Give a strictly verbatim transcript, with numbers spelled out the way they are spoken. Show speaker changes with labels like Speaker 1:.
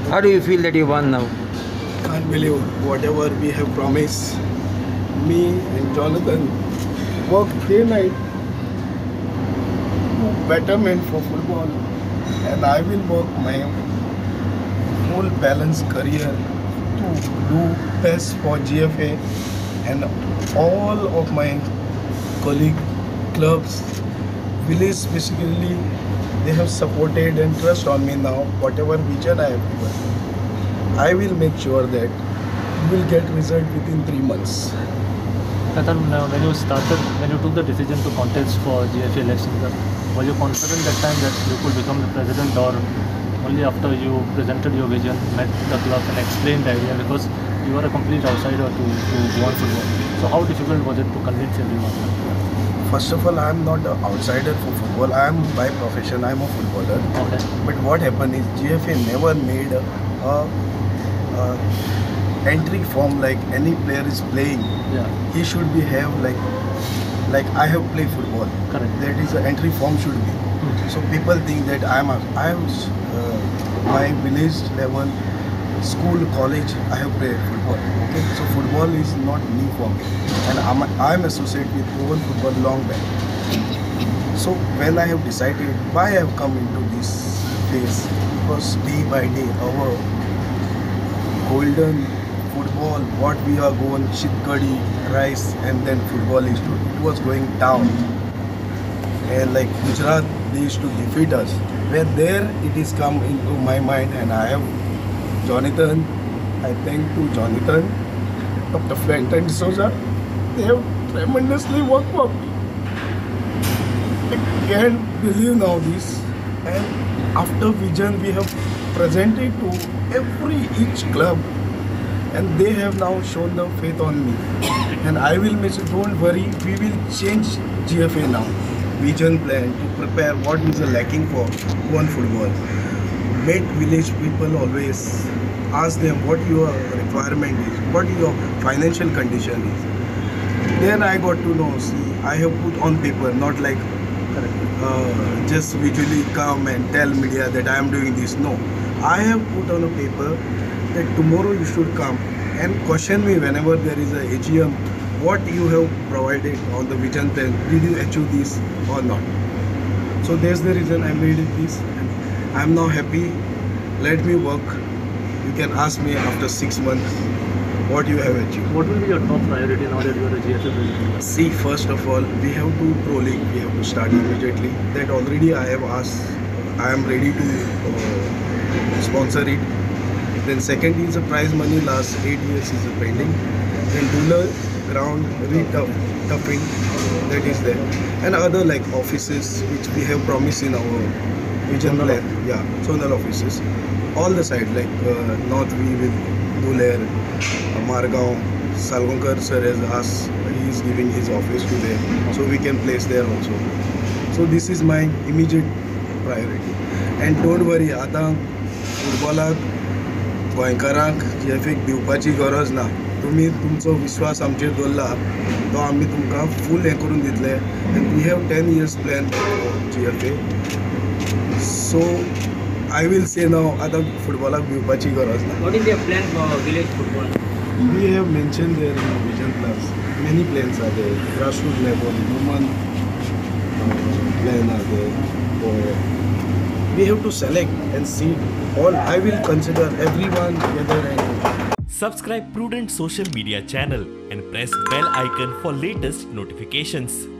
Speaker 1: How do you feel that you won now?
Speaker 2: Can't believe whatever we have promised. Me and Jonathan work day night to betterment for football, and I will work my whole balanced career to do best for G F A, and all of my colleague clubs, village basically, they have supported and trust on me now. Whatever vision I have given, I will make sure that you will get result within three months.
Speaker 3: Nathan, uh, when you started, when you took the decision to contest for G F A election, were you confident that time that you could become the president, or only after you presented your vision, met the club and explained the idea, because you were a complete outsider to, to go on football? So how difficult was it to convince everyone?
Speaker 2: First of all, I am not an outsider for football. I am by profession, I am a footballer.
Speaker 3: Okay.
Speaker 2: But what happened is G F A never made a, a, a entry form like any player is playing.
Speaker 3: Yeah.
Speaker 2: He should be have like like I have played football.
Speaker 3: Correct.
Speaker 2: That is the entry form should be.
Speaker 3: Mm.
Speaker 2: So people think that I am a, I am uh, my village level, school, college, I have played football. Okay, so football is not new for me, and I'm I am associated with Oval football long back. So when I have decided why I have come into this phase, because day by day our golden football, what we are going, Shitkadi, rice, and then football is it was going down, and like Gujarat, they used to defeat us. Where there it is come into my mind, and I have Jonathan. I thank to Jonathan, Doctor Fenton D'Souza. They have tremendously worked for me. I can't believe now this. And after vision, we have presented to every each club, and they have now shown the faith on me. And I will make sure, don't worry, we will change G F A now. Vision plan to prepare what is the lacking for one football. Meet village people always. Ask them what your requirement is, what your financial condition is. Then I got to know, see, I have put on paper, not like uh, just visually come and tell media that I am doing this. No, I have put on a paper that tomorrow you should come and question me whenever there is a A G M, what you have provided on the vision plan, did you achieve this or not? So that's the reason I made it this, and I am now happy. Let me work. You can ask me after six months what you have achieved.
Speaker 3: What will be your top priority now that you are a G F A president?
Speaker 2: See, first of all, we have to pro league. We have to start immediately. That already I have asked. I am ready to uh, sponsor it. Then second is the prize money. Last eight years is pending. Then rural ground re-toughing, that is there, and other like offices which we have promised in our vision plan. Yeah, zonal offices. All the side like uh, North we will do there, uh, Margaon, Salgaonkar sir has asked, he is giving his office to there, so we can place there also. So this is my immediate priority. And don't worry, आता फुटबॉलाक गोंयकारांक जी F एक दिवपाची गरज ना. तुम्ही तुमचो विश्वास आमचेर दवरला, तो आमी तुमकां फूल हें करून दितले. And we have ten years plan for G F A. So I will say now, आता फुटबॉलाक भिवपाची गरज ना.
Speaker 1: What is your plan for village football?
Speaker 2: We have mentioned there in the vision plans. Many plans are there. Grassroots level, human uh, plan are there. For we have to select and see all. I will consider everyone together and.
Speaker 4: Subscribe Prudent social media channel and press bell icon for latest notifications.